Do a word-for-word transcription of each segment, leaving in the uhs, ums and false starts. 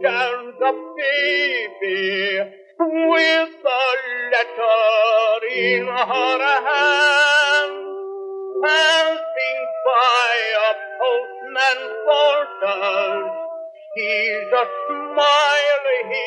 stands a baby with a letter in her hand, passing by a postman's portal. He's a smile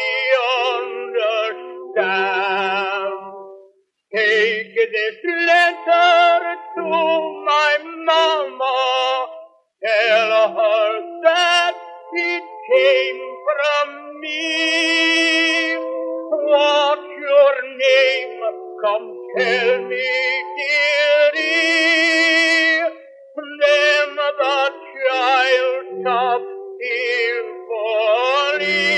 he understands. Take this letter to my mama. Tell her that it came from me. What's your name? Come tell me, dearie. Then the child stopped tearfully.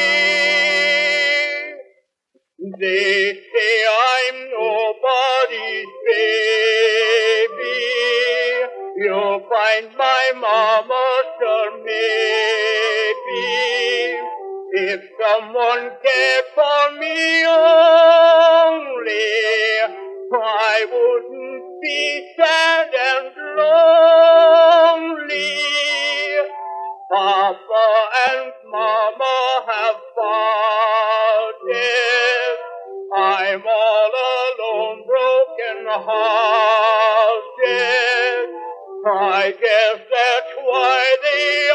They say I'm nobody's baby. You'll find my mama, sir, maybe. If someone cared for me only, I wouldn't be sad and lonely. Papa and Mama have parted. I'm all alone, broken hearted. I guess that's why they